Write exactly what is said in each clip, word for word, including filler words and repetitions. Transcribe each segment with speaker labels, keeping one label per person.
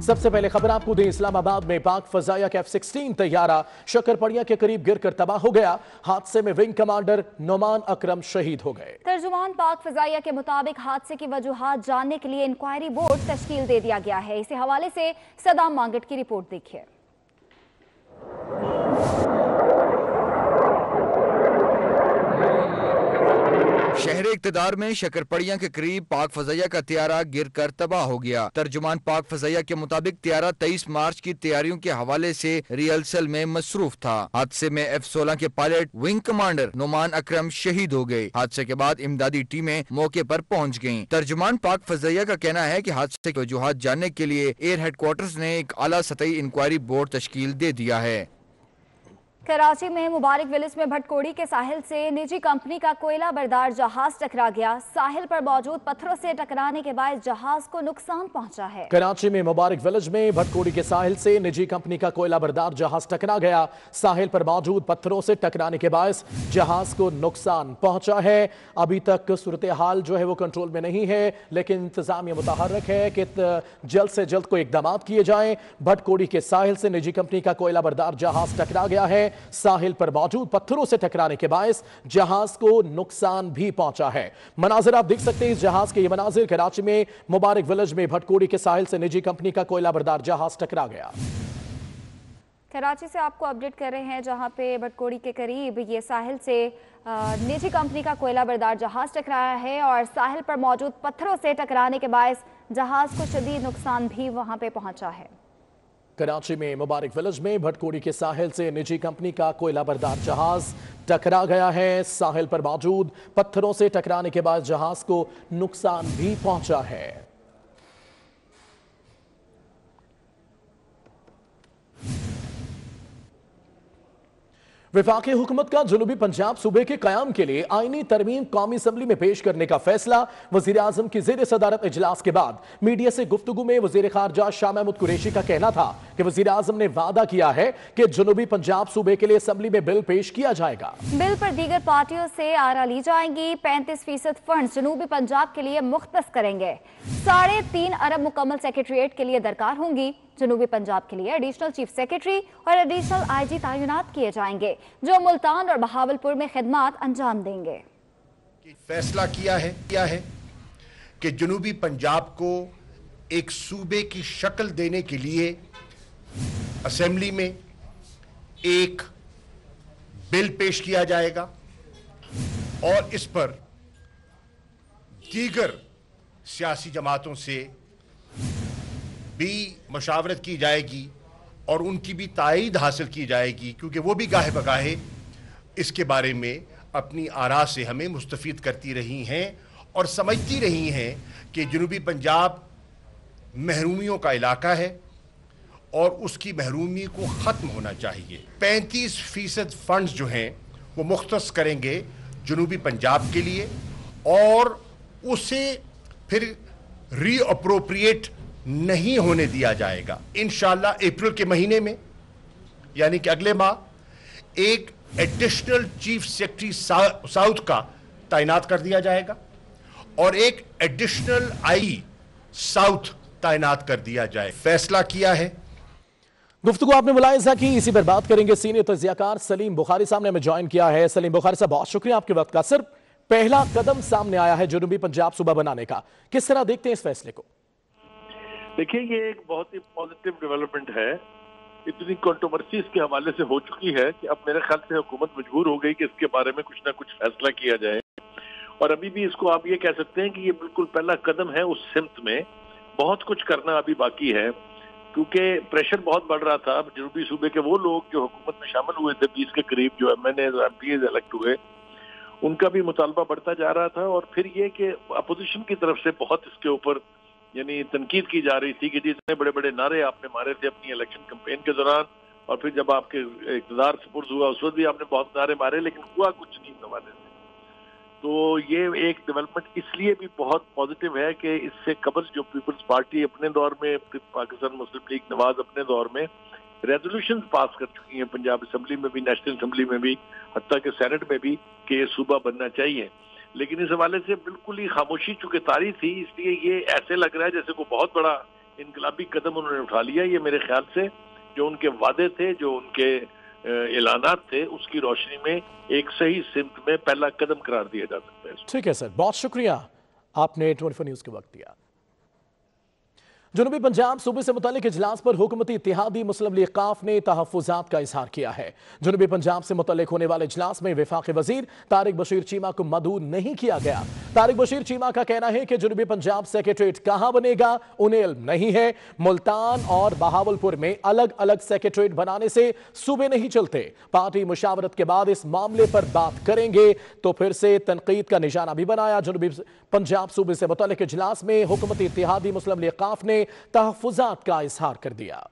Speaker 1: सबसे पहले खबर आपको दें, इस्लामाबाद में पाक फजाया का एफ सिक्सटीन तैयारा शक्करपड़िया के करीब गिरकर तबाह हो गया। हादसे में विंग कमांडर नोमान अकरम शहीद हो गए।
Speaker 2: तर्जुमान पाक फजाया के मुताबिक हादसे की वजूहात जानने के लिए इंक्वायरी बोर्ड तश्कील दे दिया गया है। इसी हवाले से सदाम मांगट की रिपोर्ट देखिए।
Speaker 3: शहर इक्तदार में शक्करपड़िया के करीब पाक फजाइया का त्यारा गिरकर तबाह हो गया। तर्जुमान पाक फजाइया के मुताबिक त्यारा तेईस मार्च की तैयारियों के हवाले से रिहर्सल में मसरूफ था। हादसे में एफ सोलह के pilot wing commander Noman Akram शहीद हो गए। हादसे के बाद इमदादी टीमें मौके पर पहुंच गयी। तर्जुमान पाक फजाइया का कहना है कि हादसे की वजूहात जानने के लिए एयर हेडक्वार्टर्स ने एक आला सतही इंक्वायरी बोर्ड तश्कील दे दिया है।
Speaker 2: कराची में मुबारक विलेज में भटकोड़ी के साहिल से निजी कंपनी का कोयला बरदार जहाज टकरा गया। साहिल पर मौजूद पत्थरों से टकराने के बाद जहाज को नुकसान पहुंचा है।
Speaker 1: कराची में मुबारक विलेज में भटकोड़ी के साहिल से निजी कंपनी का कोयला बरदार जहाज टकरा गया। साहिल पर मौजूद पत्थरों से टकराने के बाद जहाज को नुकसान पहुंचा है। अभी तक सूरत हाल जो है वो कंट्रोल में नहीं है, लेकिन इंतजामिया मुतहर्रिक है कि जल्द से जल्द को इकदाम किए जाएं। भटकोड़ी के साहिल से निजी कंपनी का कोयला बरदार जहाज टकरा गया है। साहिल पर मौजूद पत्थरों से टकराने के बायस जहाज को नुकसान भी पहुंचा है। मनाजिर आप देख सकते हैं, इस जहाज के ये मनाजिर कराची में मुबारक विलेज में भटकोड़ी के साहिल से निजी कंपनी का कोयला बरदार जहाज टकरा गया।
Speaker 2: कराची से आपको अपडेट कर रहे हैं, जहां पे भटकोड़ी के करीब ये साहिल से निजी कंपनी का कोयला बरदार जहाज टकराया है और साहिल पर मौजूद पत्थरों से टकराने के बायस जहाज को शदीद नुकसान भी वहां पे पहुंचा है।
Speaker 1: कराची में मुबारक विलेज में भटकोड़ी के साहिल से निजी कंपनी का कोयला बरदार जहाज टकरा गया है। साहिल पर मौजूद पत्थरों से टकराने के बाद जहाज को नुकसान भी पहुंचा है। वफाकी हुकूमत का जनूबी पंजाब सूबे के कयाम के लिए आईनी तरमीम कौमी असम्बली में पेश करने का फैसला। वजीर आजम की जेर सदारत इजलास के बाद मीडिया से गुफ्तगू में वजीर खारजा शाह महमूद कुरैशी का कहना था कि वजीर आजम ने वादा किया है कि जनूबी पंजाब सूबे के लिए असम्बली में बिल पेश किया जाएगा।
Speaker 2: बिल पर दीगर पार्टियों से आरा ली जाएंगी। पैंतीस फीसद फंड जनूबी पंजाब के लिए मुख्तस करेंगे। साढ़े तीन अरब मुकम्मल सेक्रेटरीट के लिए दरकार होंगी। जनूबी पंजाब के लिए एडिशनल चीफ सेक्रेटरी और एडिशनल आईजी तैनात किए जाएंगे, जो मुल्तान और बहावलपुर में खिदमात अंजाम देंगे।
Speaker 4: फैसला किया है किया है कि जनूबी पंजाब को एक सूबे की शक्ल देने के लिए असेंबली में एक बिल पेश किया जाएगा और इस पर दीगर सियासी जमातों से भी मशावरत की जाएगी और उनकी भी तायीद हासिल की जाएगी, क्योंकि वो भी गाहे बगाहे इसके बारे में अपनी आरा से हमें मुस्तफ़ीद करती रही हैं और समझती रही हैं कि जनूबी पंजाब महरूमियों का इलाका है और उसकी महरूमी को ख़त्म होना चाहिए। पैंतीस फीसद फंड्स जो हैं वो मुख्तस करेंगे जनूबी पंजाब के लिए और उसे फिर रीअप्रोप्रिएट नहीं होने दिया जाएगा। इंशाअल्लाह अप्रैल के महीने में, यानी कि अगले माह, एक एडिशनल चीफ सेक्रेटरी साउथ का तैनात कर दिया जाएगा और एक एडिशनल आई साउथ तैनात कर दिया जाए। फैसला किया है।
Speaker 1: गुफ्तगू आपने मुलाहिजा की, इसी पर बात करेंगे। सीनियर तज्जियाकार सलीम बुखारी साहब ने हमें ज्वाइन किया है। सलीम बुखारी साहब, बहुत शुक्रिया आपके वक्त का। सिर्फ पहला कदम सामने आया है जनूबी पंजाब सूबा बनाने का, किस तरह देखते हैं इस फैसले को?
Speaker 5: देखिए, ये एक बहुत ही पॉजिटिव डेवलपमेंट है। इतनी कंट्रोवर्सीज के हवाले से हो चुकी है कि अब मेरे ख्याल से हुकूमत मजबूर हो गई कि इसके बारे में कुछ ना कुछ फैसला किया जाए और अभी भी इसको आप ये कह सकते हैं कि ये बिल्कुल पहला कदम है उस सिमत में। बहुत कुछ करना अभी बाकी है, क्योंकि प्रेशर बहुत बढ़ रहा था। जनूबी सूबे के वो लोग जो हुकूमत में शामिल हुए थे, बीस के करीब जो M N A M P as elect हुए, उनका भी मुतालबा बढ़ता जा रहा था और फिर ये कि अपोजिशन की तरफ से बहुत इसके ऊपर यानी तनकीद की जा रही थी कि जितने बड़े बड़े नारे आपने मारे थे अपनी इलेक्शन कैंपेन के दौरान और फिर जब आपके इक़्तिदार सुपुर्द हुआ उस वक्त भी आपने बहुत नारे मारे, लेकिन हुआ कुछ नहीं नवाजे से। तो ये एक डेवलपमेंट इसलिए भी बहुत पॉजिटिव है कि इससे कबल जो पीपल्स पार्टी अपने दौर में, पाकिस्तान मुस्लिम लीग नवाज अपने दौर में रेजोल्यूशन पास कर चुकी हैं, पंजाब असम्बली में भी, नेशनल असम्बली में भी, हत्ता के सेनेट में भी, कि ये सूबा बनना चाहिए। लेकिन इस हवाले से बिल्कुल ही खामोशी चूंकि तारी थी, इसलिए ये ऐसे लग रहा है जैसे कोई बहुत बड़ा इनकलाबी कदम उन्होंने उठा लिया। ये मेरे ख्याल से जो उनके वादे थे, जो उनके ऐलानात थे, उसकी रोशनी में एक सही सिमत में पहला कदम करार दिया जा सकता है।
Speaker 1: ठीक है सर, बहुत शुक्रिया, आपने ट्वेंटी फोर न्यूज के वक्त दिया। जनूबी पंजाब सूबे से मुतालिक इजलास पर हुकूमती इत्तेहादी मुस्लिम लीग काफ ने तहफ़्फ़ुज़ात का इजहार किया है। जनूबी पंजाब से मुतालिक होने वाले इजलास में वफाकी वजीर तारिक बशीर चीमा को मदऊ नहीं किया गया। तारिक बशीर चीमा का कहना है कि जनूबी पंजाब सेक्रेटरीट कहां बनेगा उन्हें इल्म नहीं है। मुल्तान और बहावलपुर में अलग अलग सेक्रेटरीट बनाने से सूबे नहीं चलते। पार्टी मुशावरत के बाद इस मामले पर बात करेंगे। तो फिर से तनकीद का निशाना भी बनाया। जनूबी पंजाब सूबे से मुतालिक इजलास में हुकूमती इत्तेहादी मुस्लिम लीग काफ ने तहफ़्फ़ुज़ात का इजहार कर दिया।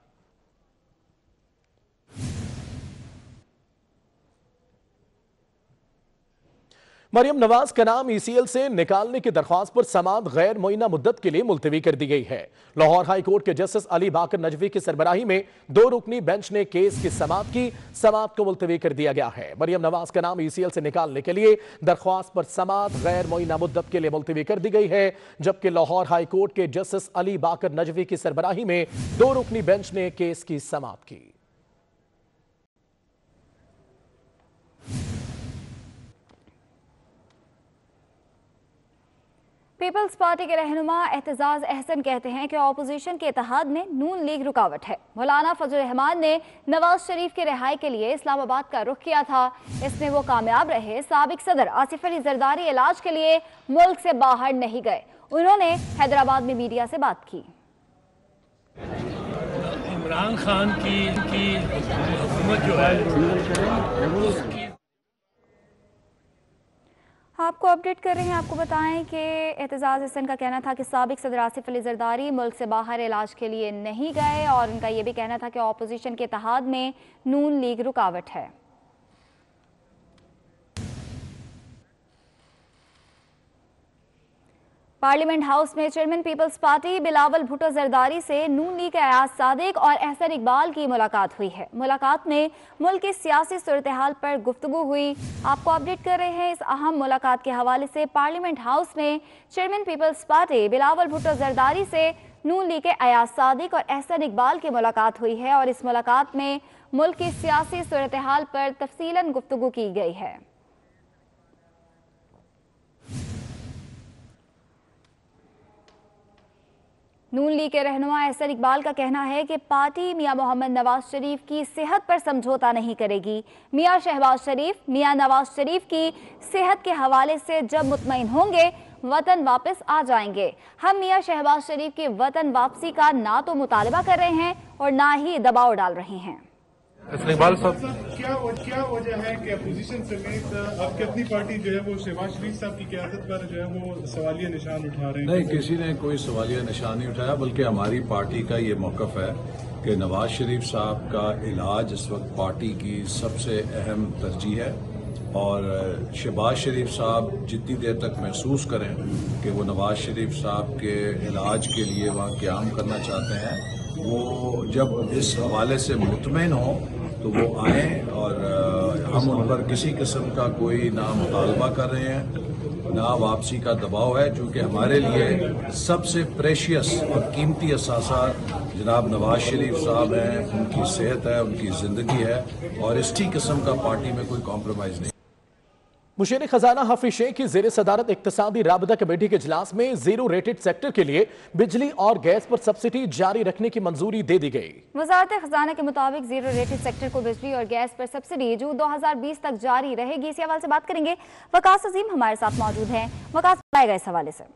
Speaker 1: मरियम नवाज का नाम ईसीएल से निकालने की दरख्वास्त पर समाअत गैर मुअय्यना मुद्दत के लिए मुलतवी कर दी गई है। लाहौर हाई कोर्ट के जस्टिस अली बाकर नजवी की सरबराही में दो रुकनी बेंच ने केस की समाअत की। समाअत को मुलतवी कर दिया गया है। मरियम नवाज का नाम ईसीएल से निकालने के लिए दरख्वास्त पर समाअत गैर मुअय्यना मुद्दत के लिए मुलतवी कर दी गई है, जबकि लाहौर हाई कोर्ट के जस्टिस अली बाकर नजवी की सरबराही में दो रुकनी बेंच ने केस की समाअत की।
Speaker 2: पीपल्स पार्टी के रहनुमा एहतजाज अहसन कहते हैं कि ऑपोजिशन के इत्तेहाद में नून लीग रुकावट है। मौलाना फजल रहमान ने नवाज शरीफ की रिहाई के लिए इस्लामाबाद का रुख किया था, इसमें वो कामयाब रहे। साबिक सदर आसिफ अली जरदारी इलाज के लिए मुल्क से बाहर नहीं गए। उन्होंने हैदराबाद में मीडिया से बात की।
Speaker 6: इमरान खान की, की हुकूमत जो है उसकी
Speaker 2: आपको अपडेट कर रहे हैं। आपको बताएं कि एहतजाज हसन का कहना था कि साबिक सदर आसिफ अली जरदारी मुल्क से बाहर इलाज के लिए नहीं गए, और उनका यह भी कहना था कि ऑपोजिशन के इत्तेहाद में नून लीग रुकावट है। पार्लियामेंट हाउस में चेयरमैन पीपल्स पार्टी बिलावल भुट्टो जरदारी से नून लीग के अयाज सादिक और एहसन इकबाल की मुलाकात हुई है। मुलाकात में मुल्क की सियासी सूरत-ए-हाल पर गुफ्तगू हुई। आपको अपडेट कर रहे हैं। इस अहम मुलाकात के हवाले से पार्लियामेंट हाउस में चेयरमैन पीपल्स पार्टी बिलावल भुट्टो जरदारी से नून लीग के अयाज सादिक और एहसन इकबाल की मुलाकात हुई है, और इस मुलाकात में मुल्क की सियासी सूरत-ए-हाल पर तफसीलन गुफ्तगू की गई है। नून लीग के रहनुमा एहसन इकबाल का कहना है कि पार्टी मियां मोहम्मद नवाज शरीफ की सेहत पर समझौता नहीं करेगी। मियां शहबाज शरीफ मियां नवाज शरीफ की सेहत के हवाले से जब मुतमईन होंगे वतन वापस आ जाएंगे। हम मियां शहबाज शरीफ की वतन वापसी का ना तो मुतालबा कर रहे हैं और ना ही दबाव डाल रहे हैं।
Speaker 7: इकबाल साहब, क्या क्या वजह है कि अपोजिशन समेत आपकी अपनी पार्टी जो है वो शहबाज शरीफ साहब की क़यादत पर जो है वो सवालिया निशान उठा रहे हैं?
Speaker 8: नहीं, किसी ने कोई सवालिया निशान नहीं उठाया, बल्कि हमारी पार्टी का ये मौक़िफ़ है कि नवाज शरीफ साहब का इलाज इस वक्त पार्टी की सबसे अहम तरजीह है, और शहबाज शरीफ साहब जितनी देर तक महसूस करें कि वो नवाज शरीफ साहब के इलाज के लिए वहाँ क़याम करना चाहते हैं, वो जब इस हवाले से मुतमईन हो तो वो आए, और हम उन पर किसी किस्म का कोई ना मुतालबा कर रहे हैं ना वापसी का दबाव है, चूँकि हमारे लिए सबसे प्रेशियस और कीमती असासा जनाब नवाज शरीफ साहब हैं, उनकी सेहत है, उनकी ज़िंदगी है, और इसी किस्म का पार्टी में कोई कॉम्प्रोमाइज़ नहीं।
Speaker 1: मुशीर खजाना हाफिज शेख की ज़ेर सदारत इक्तिसादी राबता कमेटी के इजलास में जीरो रेटेड सेक्टर के लिए बिजली और गैस पर सब्सिडी जारी रखने की मंजूरी दे दी गई। वजारत खजाना के मुताबिक जीरो रेटेड सेक्टर को बिजली और गैस पर सब्सिडी जून दो हजार बीस तक जारी रहेगी। इसी हवाले से बात करेंगे। वकास अजीम हमारे साथ मौजूद हैं। वकास बताएगा इस हवाले से।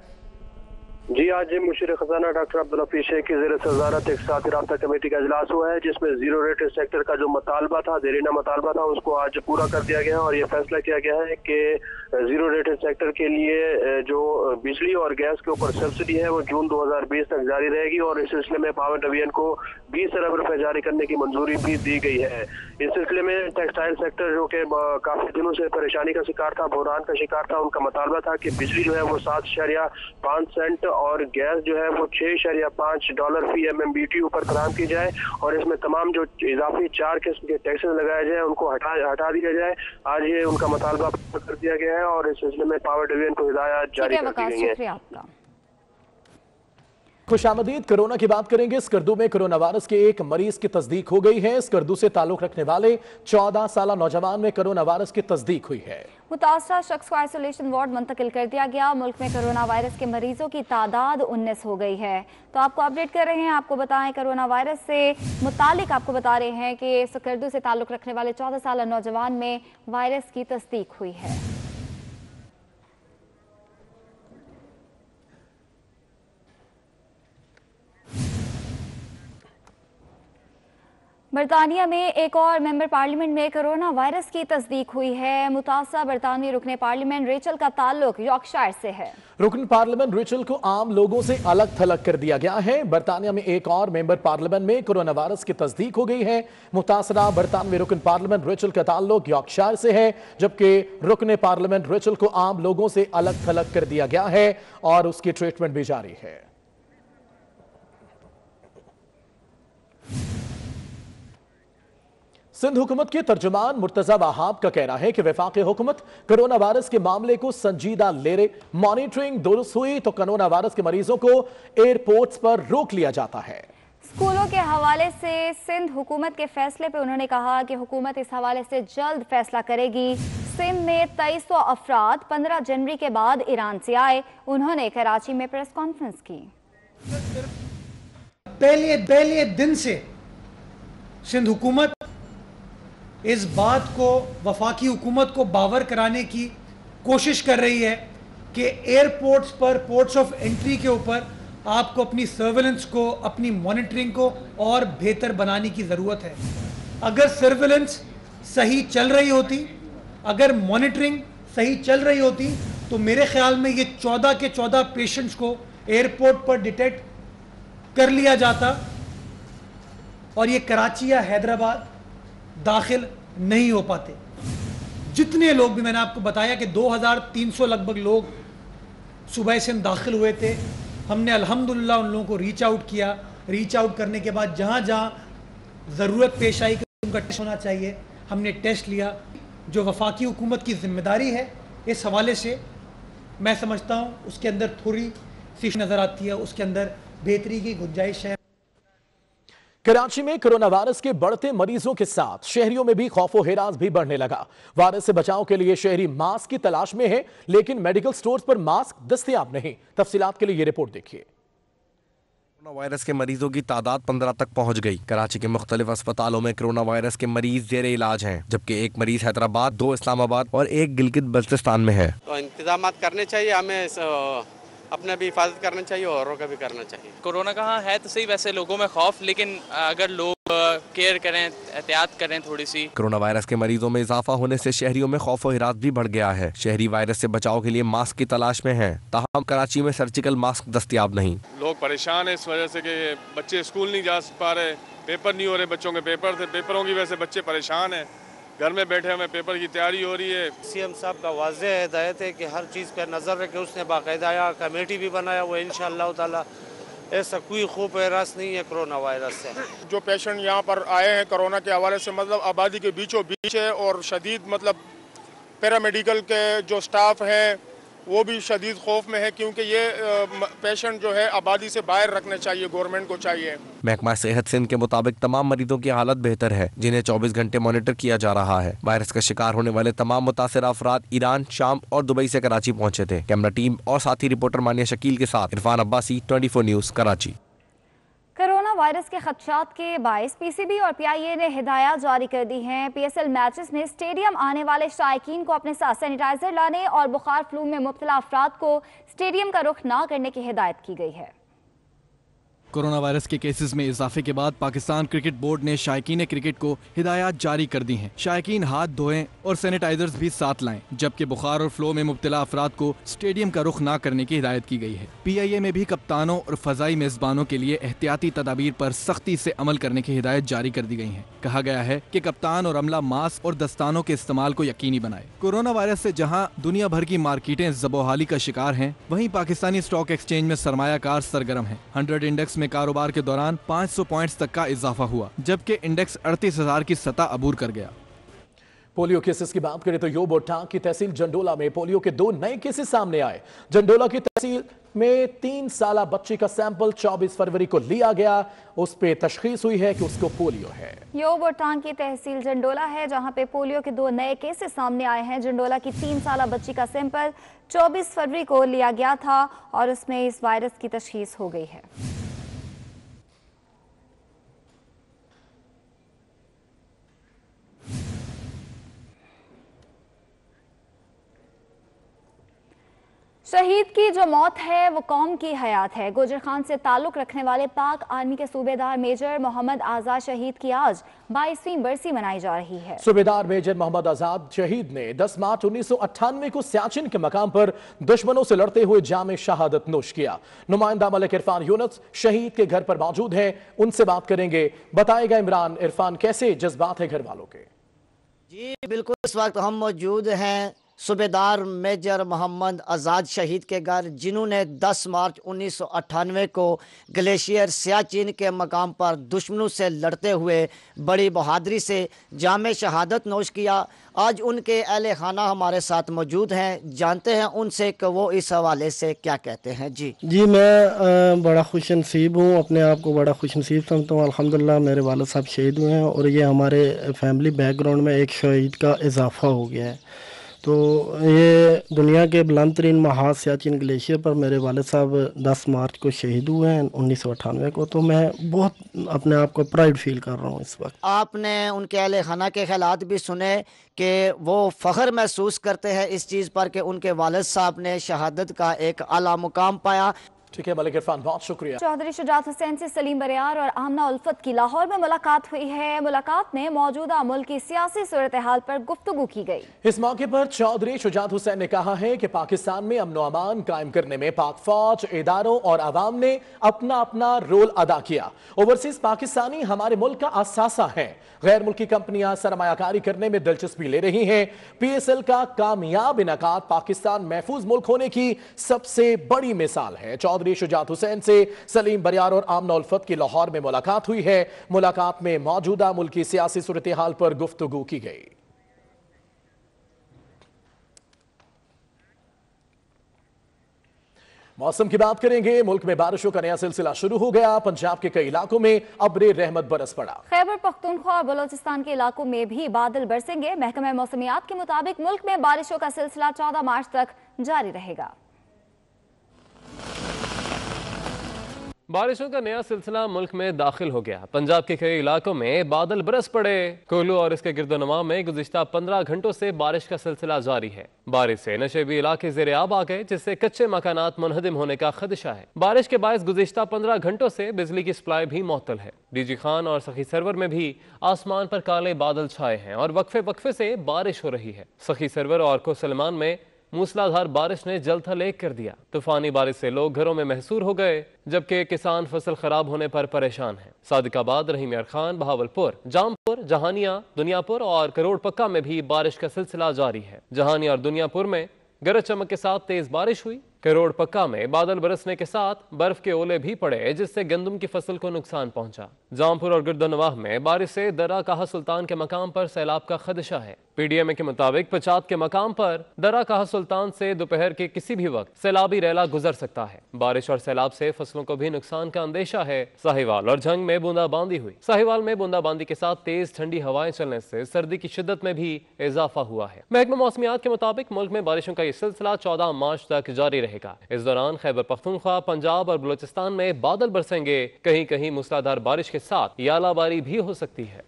Speaker 9: जी, आज मुशीर खजाना डॉक्टर अब्दुल हफीज शेख की ज़ेर सदारत इक्तिसादी राबता कमेटी का इजलास हुआ है, जिसमें जीरो रेटेड सेक्टर का जो मुतालबा था, देरीना मुतालबा था, उसको आज पूरा कर दिया गया है, और ये फैसला किया गया है कि जीरो रेटेड सेक्टर के लिए जो बिजली और गैस के ऊपर सब्सिडी है वो जून दो हजार बीस तक जारी रहेगी, और इस सिलसिले में पावर डिवीजन को बीस अरब रुपए जारी करने की मंजूरी भी दी गई है। इस सिलसिले में टेक्सटाइल सेक्टर जो कि काफी दिनों से परेशानी का शिकार था, बहरान का शिकार था, उनका मुतालबा था कि बिजली जो है वो सात इशारिया पाँच सेंट और गैस जो है वो छह इशारिया पाँच डॉलर फी एम एम बी टी ऊपर फराहम की जाए, और इसमें तमाम जो इजाफी चार किस्म के टैक्सेस लगाए जाए उनको हटा हटा दिया जाए। आज ये उनका मुतालबा कर दिया गया है, और इस सिलसिले में पावर डिवीजन को हिदायत जारी कर दी गई है।
Speaker 1: खुशामदीद। कोरोना की बात करेंगे। स्कर्दू में कोरोना वायरस के एक मरीज की तस्दीक हो गई है। स्कर्दू से ताल्लुक रखने वाले चौदह साल नौजवान में कोरोना वायरस की तस्दीक हुई है।
Speaker 2: मुतासरा शख्स को आइसोलेशन वार्ड मुंतकिल कर दिया गया। मुल्क में कोरोना वायरस के मरीजों की तादाद उन्नीस हो गई है। तो आपको अपडेट कर रहे हैं, आपको बताएं कोरोना वायरस से मुतालिक आपको बता रहे हैं कि स्कर्दू से ताल्लुक रखने वाले चौदह साल नौजवान में वायरस की तस्दीक हुई है। बरतानिया में एक और मेंबर पार्लियामेंट में कोरोना वायरस की तस्दीक हुई है। मुतासरा बरतानवी रुकने पार्लियामेंट रेचल का ताल्लुक यॉर्कशायर से है।
Speaker 1: रुकन पार्लियामेंट रेचल को आम लोगों से अलग थलग कर दिया गया है। बरतानिया में एक और मेंबर पार्लियामेंट में कोरोना वायरस की तस्दीक हो गई है। मुतासरा बरतानवी रुकन पार्लियामेंट रेचल का ताल्लुक यॉर्कशायर से है, जबकि रुकने पार्लियामेंट रेचल को आम लोगों से अलग थलग कर दिया गया है और उसकी ट्रीटमेंट भी जारी है। सिंध हुकूमत के तर्जुमान मुर्तजा वहाब का कहना है कि वफाकी हुकूमत कोरोना वायरस के मामले को संजीदा ले रहे। मॉनिटरिंग दुरुस्त हुई तो कोरोना वायरस के मरीजों को एयरपोर्ट्स पर रोक लिया जाता है।
Speaker 2: स्कूलों के हवाले से सिंध हुकूमत के फैसले पे उन्होंने कहा कि हुकूमत इस हवाले से जल्द फैसला करेगी। सिंध में तेईस सौ अफराद पंद्रह जनवरी के बाद ईरान से आए। उन्होंने कराची में प्रेस कॉन्फ्रेंस की।
Speaker 10: पहले पहले दिन से सिंध हुकूमत इस बात को वफाकी हुकूमत को बावर कराने की कोशिश कर रही है कि एयरपोर्ट्स पर, पोर्ट्स ऑफ एंट्री के ऊपर आपको अपनी सर्वेलेंस को, अपनी मॉनिटरिंग को और बेहतर बनाने की ज़रूरत है। अगर सर्वेलेंस सही चल रही होती, अगर मॉनिटरिंग सही चल रही होती, तो मेरे ख्याल में ये चौदह के चौदह पेशेंट्स को एयरपोर्ट पर डिटेक्ट कर लिया जाता और ये कराची या हैदराबाद दाखिल नहीं हो पाते। जितने लोग भी, मैंने आपको बताया कि दो हज़ार तीन सौ लगभग लोग सुबह से दाखिल हुए थे। हमने अल्हम्दुलिल्लाह उन लोगों को रीच आउट किया। रीच आउट करने के बाद जहाँ जहाँ ज़रूरत पेश आई कि उनका टेस्ट होना चाहिए, हमने टेस्ट लिया। जो वफाकी हुकूमत की जिम्मेदारी है इस हवाले से मैं समझता हूँ उसके अंदर थोड़ी सी नज़र आती है, उसके अंदर बेहतरी की गुंजाइश है।
Speaker 1: कराची में कोरोना वायरस के बढ़ते मरीजों के साथ शहरियों में भी खौफो हिरास भी बढ़ने लगा। वायरस से बचाव के लिए शहरी मास्क की तलाश में है, लेकिन मेडिकल स्टोर्स पर मास्क दस्तयाब नहीं। तफसीलात के लिए ये रिपोर्ट देखिए।
Speaker 11: कोरोना वायरस के मरीजों की तादाद पंद्रह तक पहुंच गई। कराची के मुख्तलिफ अस्पतालों में कोरोना वायरस के मरीज जेर इलाज हैं, जबकि एक मरीज हैदराबाद, दो इस्लामाबाद और एक गिलगित बल्तिस्तान में है।
Speaker 12: तो इंतजाम करने चाहिए, हमें अपने भी हिफाजत करना चाहिए, औरों का भी करना चाहिए।
Speaker 13: कोरोना कहाँ है तो सही, वैसे लोगों में खौफ, लेकिन अगर लोग केयर करें, एहतियात करें थोड़ी सी।
Speaker 11: कोरोना वायरस के मरीजों में इजाफा होने से शहरियों में खौफ और हिरास भी बढ़ गया है। शहरी वायरस से बचाव के लिए मास्क की तलाश में हैं, ताहम कराची में सर्जिकल मास्क दस्तयाब नहीं।
Speaker 14: लोग परेशान है इस वजह से कि बच्चे स्कूल नहीं जा पा रहे, पेपर नहीं हो रहे। बच्चों के पेपर थे, पेपरों की वजह से बच्चे परेशान है। घर में बैठे हमें पेपर की तैयारी हो रही है।
Speaker 12: सीएम साहब का वाज़ेह हिदायत है कि हर चीज़ पर नज़र रखे। उसने बाकायदा कमेटी भी बनाया हुआ है। इंशाअल्लाह ताला ऐसा कोई खूब हिरास नहीं है कोरोना वायरस से।
Speaker 14: जो पेशेंट यहाँ पर आए हैं कोरोना के हवाले से, मतलब आबादी के बीचों बीच है और शदीद, मतलब पैरामेडिकल के जो स्टाफ है वो भी शदीद खौफ में है, क्योंकि ये पेशेंट जो है आबादी से बाहर रखने चाहिए, गवर्नमेंट को चाहिए।
Speaker 11: महकमा सेहत सिंध के मुताबिक तमाम मरीजों की हालत बेहतर है, जिन्हें चौबीस घंटे मॉनिटर किया जा रहा है। वायरस का शिकार होने वाले तमाम मुतासिर अफराद ईरान, शाम और दुबई से कराची पहुंचे थे। कैमरा टीम और साथी रिपोर्टर मानिया शकील के साथ Irfan Abbasi, twenty four news, Karachi.
Speaker 2: Corona virus के खदशात के बायस पीसीबी और पीआईए ने हिदायत जारी कर दी हैं। पीएसएल मैचेस में स्टेडियम आने वाले शायकीन को अपने साथ सैनिटाइजर लाने और बुखार फ्लू में मुब्तला अफराद को स्टेडियम का रुख ना करने की हिदायत की गई है।
Speaker 15: कोरोना वायरस के केसेस में इजाफे के बाद पाकिस्तान क्रिकेट बोर्ड ने शायकीन क्रिकेट को हिदायत जारी कर दी हैं। शायकीन हाथ धोएं और सैनिटाइजर्स भी साथ लाएं, जबकि बुखार और फ्लो में मुब्तला अफराद को स्टेडियम का रुख ना करने की हिदायत की गई है। पीआईए में भी कप्तानों और फजाई मेजबानों के लिए एहतियाती तदाबीर पर सख्ती से अमल करने की हिदायत जारी कर दी गई है। कहा गया है कि कप्तान और अमला मास्क और दस्तानों के इस्तेमाल को यकीनी बनाए। कोरोना वायरस से जहाँ दुनिया भर की मार्केटें ज़बोहाली का शिकार हैं, वहीं पाकिस्तानी स्टॉक एक्सचेंज में सरमायाकार सरगर्म है। हंड्रेड इंडेक्स में कारोबार के दौरान पाँच सौ पॉइंट्स तक का इजाफा हुआ, जबकि इंडेक्स अड़तीस हजार की सतह अबूर कर गया।
Speaker 1: पोलियो केसेस की बात करें तो योबोटांग की तहसील जंडोला में पोलियो के दो नए केसेस सामने आए। जंडोला की तहसील में तीन साल बच्ची का सैंपल चौबीस फरवरी को लिया गया। उस पे तशखीस हुई है कि उसको पोलियो है।
Speaker 2: ये बुल्टिन की तहसील जंडोला है, जहां पे पोलियो के दो नए केसेस सामने आए हैं। जंडोला की तीन साल बच्ची का सैंपल चौबीस फरवरी को लिया गया था और उसमें इस वायरस की तशखीस हो गई है। शहीद की जो मौत है वो कौम की हयात है। गुजर खान से ताल्लुक रखने वाले पाक आर्मी के सूबेदार मेजर मोहम्मद आजाद शहीद की आज बाईसवीं बरसी मनाई जा रही है।
Speaker 1: सूबेदार मेजर मोहम्मद आजाद शहीद ने दस मार्च उन्नीस सौ अट्ठानवे को सियाचिन के मकाम पर दुश्मनों से लड़ते हुए जामे शहादत नोश किया। नुमाइंदा मलिक इरफान यूनुस शहीद के घर पर मौजूद है, उनसे बात करेंगे। बताएगा इमरान। इरफान, कैसे जज्बात है घर वालों के?
Speaker 16: जी बिल्कुल, इस वक्त हम मौजूद हैं सूबेदार मेजर मोहम्मद आज़ाद शहीद के घर, जिन्होंने दस मार्च उन्नीस सौ अट्ठानवे को ग्लेशियर सियाचिन के मकाम पर दुश्मनों से लड़ते हुए बड़ी बहादुरी से जामे शहादत नोश किया। आज उनके अहले खाना हमारे साथ मौजूद हैं, जानते हैं उनसे कि वो इस हवाले से क्या कहते हैं। जी
Speaker 17: जी मैं आ, बड़ा खुश नसीब हूँ, अपने आप को बड़ा खुश नसीब समझता हूँ। अल्हम्दुलिल्लाह मेरे वालिद साहब शहीद हुए हैं और ये हमारे फैमिली बैकग्राउंड में एक शहीद का इजाफा हो गया है। तो ये दुनिया के बुलंद तरीन महाज सियाचिन ग्लेशियर पर मेरे वालिद साहब दस मार्च को शहीद हुए हैं उन्नीस सौ अट्ठानवे को। तो मैं बहुत अपने आप को प्राइड फील कर रहा हूँ इस वक्त।
Speaker 16: आपने उनके अहले खाना के ख्यालात भी सुने कि वो फ़ख्र महसूस करते हैं इस चीज़ पर कि उनके वालिद साहब ने शहादत का एक आला मुकाम पाया।
Speaker 1: ठीक है मलिक इरफान, बहुत शुक्रिया।
Speaker 2: चौधरी शुजात हुसैन से सलीम बरियार और आमना उल्फत की लाहौर में मुलाकात हुई है। मुलाकात में मौजूदा मुल्क की सियासी सूरत हाल पर गुफ्तगू की गई।
Speaker 1: इस मौके पर चौधरी शुजात हुसैन ने कहा है कि पाकिस्तान में अमन व अमान कायम करने में पाक फौज, इदारों और आवाम ने अपना अपना रोल अदा किया। ओवरसीज पाकिस्तानी हमारे मुल्क का असासा है। गैर मुल्की कंपनियां सरमायाकारी करने में दिलचस्पी ले रही हैं। पी एस एल का कामयाब इनकाद पाकिस्तान महफूज मुल्क होने की सबसे बड़ी मिसाल है। चौधरी शुजात हुसैन से सलीम बरियार और आमना उल्फत की लाहौर में मुलाकात हुई है। मुलाकात में मौजूदा मुल्क की सियासी सूरत हाल पर गुफ्तगू की गई। मौसम की बात करेंगे। मुल्क में बारिशों का नया सिलसिला शुरू हो गया। पंजाब के कई इलाकों में अब्रे रहमत बरस पड़ा।
Speaker 2: खैबर पख्तूनख्वा और बलोचिस्तान के इलाकों में भी बादल बरसेंगे। महकमा मौसमियात के मुताबिक मुल्क में बारिशों का सिलसिला चौदह मार्च तक जारी रहेगा।
Speaker 18: बारिशों का नया सिलसिला मुल्क में दाखिल हो गया। पंजाब के कई इलाकों में बादल बरस पड़े। कुल्लू और इसके गिरदोनवा में गुज़िश्ता पंद्रह घंटों से बारिश का सिलसिला जारी है। बारिश से नशेबी इलाके ज़ेरे आब आ गए, जिससे कच्चे मकानात मुनहदिम होने का खदशा है। बारिश के बायस गुज़िश्ता पंद्रह घंटों से बिजली की सप्लाई भी मुअत्तल है। डीजी खान और सखी सरवर में भी आसमान पर काले बादल छाए हैं और वक्फे वक्फे से बारिश हो रही है। सखी सरवर और कोसलमान में मूसलाधार बारिश ने जल थल एक कर दिया। तूफानी बारिश से लोग घरों में महसूर हो गए, जबकि किसान फसल खराब होने पर परेशान हैं। सादिकाबाद, रहीम यार खान, बहावलपुर, जामपुर, जहानिया, दुनियापुर और करोड़ पक्का में भी बारिश का सिलसिला जारी है। जहानिया और दुनियापुर में गरज चमक के साथ तेज बारिश हुई। करोड़ पक्का में बादल बरसने के साथ बर्फ के ओले भी पड़े, जिससे गंदम की फसल को नुकसान पहुंचा। जामपुर और गिरदनवाह में बारिश से दर्रा काहा सुल्तान के मकाम पर सैलाब का खदशा है। पीडीएम के मुताबिक पचात के मकाम पर दर्रा काहा सुल्तान से दोपहर के किसी भी वक्त सैलाबी रैला गुजर सकता है। बारिश और सैलाब से फसलों को भी नुकसान का अंदेशा है। साहिवाल और झंग में बूंदाबांदी हुई। साहिवाल में बूंदाबांदी के साथ तेज ठंडी हवाएं चलने से सर्दी की शिद्दत में भी इजाफा हुआ है। महकमा मौसमियात के मुताबिक मुल्क में बारिशों का यह सिलसिला चौदह मार्च तक जारी रहेगा। इस दौरान खैबर पख्तूनख्वा, पंजाब और बलोचिस्तान में बादल बरसेंगे। कहीं कहीं मूसलाधार बारिश के साथ यालाबारी भी हो सकती है।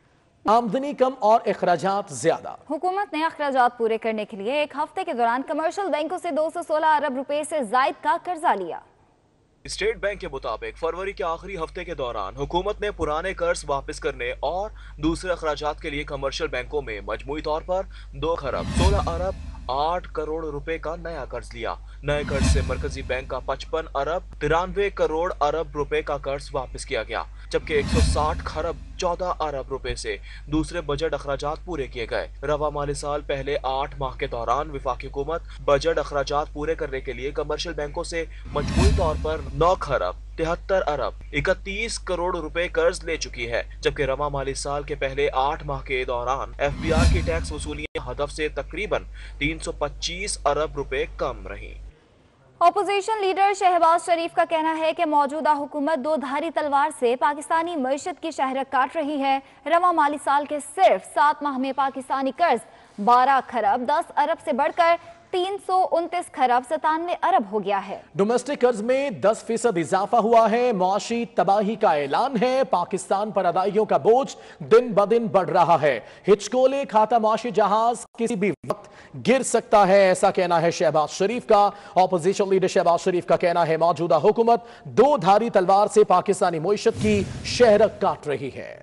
Speaker 1: आमदनी कम और अखराजात ज्यादा।
Speaker 2: हुकूमत ने अखराजात पूरे करने के लिए एक हफ्ते के दौरान कमर्शियल बैंकों से दो सौ सोलह अरब रुपए से जायद का कर्जा लिया।
Speaker 19: स्टेट बैंक के मुताबिक फरवरी के आखिरी हफ्ते के दौरान हुकूमत ने पुराने कर्ज वापस करने और दूसरे अखराजात के लिए कमर्शियल बैंकों में मजमूई तौर पर दो खरब सोलह अरब आठ करोड़ रुपए का नया कर्ज लिया। नए कर्ज से मरकजी बैंक का पचपन अरब तिरानवे करोड़ अरब रुपए का कर्ज वापस किया गया, जबकि एक सौ साठ खरब चौदह अरब रुपए से दूसरे बजट अखराजात पूरे किए गए। रवा माली साल पहले आठ माह के दौरान विफाकी हुकूमत बजट अखराजात पूरे करने के लिए कमर्शियल बैंकों से मजमूई तौर पर नौ खरब तिहत्तर अरब इकतीस करोड़ रुपए कर्ज ले चुकी है, जबकि रवा माली साल के पहले आठ माह के दौरान एफ बी आर की टैक्स वसूलियां हदफ से तकरीबन तीन सौ पच्चीस अरब रुपए कम रही।
Speaker 2: ऑपोजिशन लीडर शहबाज शरीफ का कहना है कि मौजूदा हुकूमत दो धारी तलवार से पाकिस्तानी मईशत की शहरत काट रही है। रवा माली साल के सिर्फ सात माह में पाकिस्तानी कर्ज बारह खरब दस अरब से बढ़कर तीन सौ उनतीस खरब सतानवे अरब हो गया है।
Speaker 1: डोमेस्टिक कर्ज में दस फीसद इजाफा हुआ है। मुआशी तबाही का ऐलान है। पाकिस्तान पर अदाइयों का बोझ दिन ब दिन बढ़ रहा है। हिचकोले खाता मुआशी जहाज किसी भी वक्त गिर सकता है, ऐसा कहना है शहबाज शरीफ का। ऑपोजिशन लीडर शहबाज शरीफ का कहना है मौजूदा हुकूमत दो धारी तलवार से पाकिस्तानी मुईशत की शहरत काट रही है।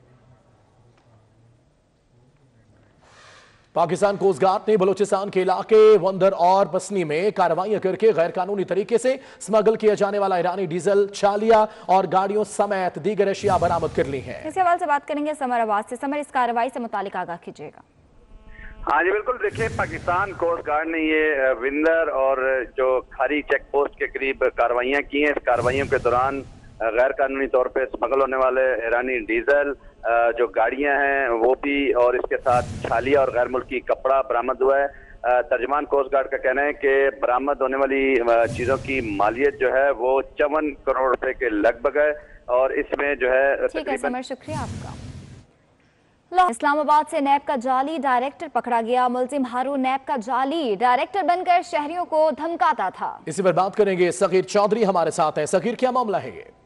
Speaker 1: पाकिस्तान कोस्ट गार्ड ने बलूचिस्तान के इलाके वंदर और पसनी में कार्रवाइयां करके गैर कानूनी तरीके से स्मगल किया जाने वाला ईरानी डीजल, छालिया और गाड़ियों समेत दीगर अशिया बरामद कर ली हैं।
Speaker 2: इस हवाले से बात करेंगे समर आवाज से। समर, इस कार्रवाई से मुतालिक आगाह कीजिएगा।
Speaker 20: हाँ जी बिल्कुल, देखिए पाकिस्तान कोस्ट गार्ड ने ये विंदर और जो खारी चेक पोस्ट के करीब कार्रवाइयां की हैं। इस कार्रवाइयों के दौरान गैर कानूनी तौर पे स्मगल होने वाले ईरानी डीजल, जो गाड़ियां हैं वो भी, और इसके साथ छालिया और गैर मुल्की कपड़ा बरामद हुआ है। तर्जमान कोस्ट गार्ड का कहना है कि बरामद होने वाली चीजों की मालियत जो है वो चौवन करोड़ रुपए के लगभग है और इसमें जो है
Speaker 2: ठीक है समर, शुक्रिया आपका। इस्लामाबाद से नैब का जाली डायरेक्टर पकड़ा गया। मुलजिम हारून नैब का जाली डायरेक्टर बनकर शहरियों को धमकाता था।
Speaker 1: इसी पर बात करेंगे। सगीर चौधरी हमारे साथ हैं। सगीर, क्या मामला है ये?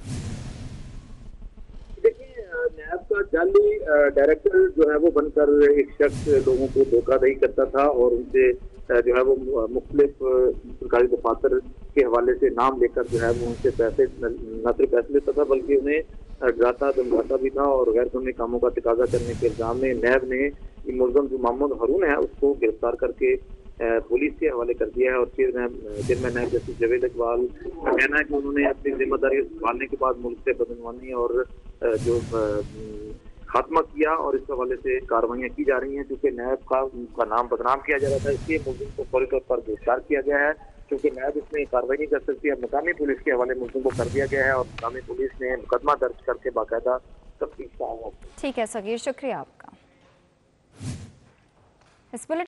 Speaker 21: नैब का जाली डायरेक्टर जो है वो बनकर एक शख्स लोगों को धोखाधड़ी करता था और उनसे जो है वो मुख्तलिफ सरकारी दफातर के हवाले से नाम लेकर जो है वो उनसे पैसे न सिर्फ पैसे लेता था बल्कि उन्हें डराता धमकाता भी था। और गैर कानूनी कामों का तकाजा करने के इल्जाम में नैब ने मुलजम जो मोहम्मद हारून है उसको गिरफ्तार करके पुलिस के हवाले कर दिया है। और chairman NAB justice Javed Iqbal का कहना है कि उन्होंने अपनी जिम्मेदारी संभालने के बाद मुल्क से बदनवानी और जो खात्मा किया और इस हवाले से कार्रवाइयां की जा रही हैं। क्योंकि नैब का उनका नाम बदनाम किया जा रहा था, इसलिए मुलजिम को फौरी तौर पर गिरफ्तार किया गया है। क्योंकि नैब इसमें कार्रवाई नहीं कर सकती, अब मुकामी पुलिस के हवाले मुलजिम को कर दिया गया है और मुकामी पुलिस ने मुकदमा दर्ज करके बाकायदा तफ्तीश का आगाज।
Speaker 2: ठीक है सगीर, शुक्रिया आपका। इस